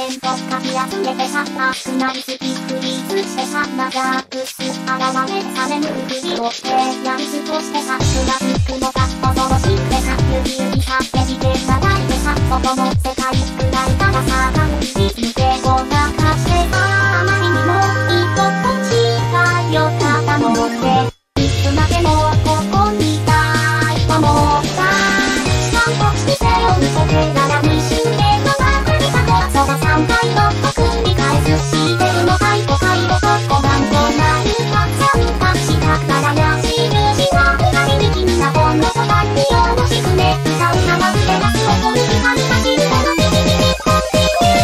全国かき集めてシャッタースナイスピフリーズしてシャッナジャックス現れされぬふりをしてやり過ごしてシャックがつくのか恐ろしくてシャッ指指さって事件がないでシャッ外の世界くらいからさがるし抜けごまかしてさあまりにも一歩違いよったのでいつまでもここにいたいと思ったちゃんと姿勢を見せてなら2周年のばかりかとその3回の繰り返すしてるのかい5回ごとコマンドなるたくさん隠したからや印が二人に君なほんのそばによろしくね歌うならステラスを取る気張り走るこの右に引っ込んでいく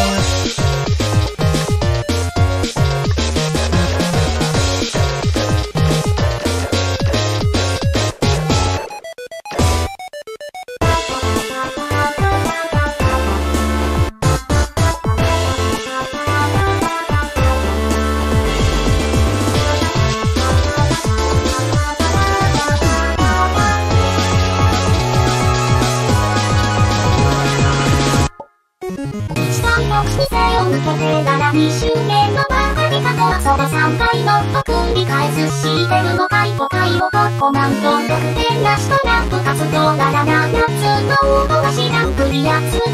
姿勢を向けてなら2周年のばかりかとその3回の繰り返すしてるのかい5回をコマンド6点なしとラップ活動なら7つの応募は知らんぷりやつ